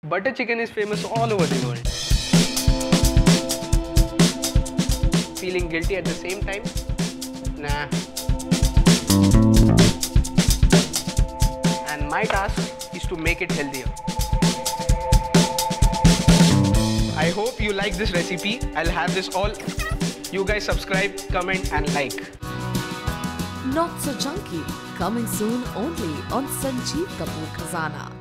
Butter chicken is famous all over the world. Feeling guilty at the same time? Nah. And my task is to make it healthier. I hope you like this recipe. I'll have this all. You guys subscribe, comment and like. Not So Junky, coming soon only on Sanjeev Kapoor Khazana.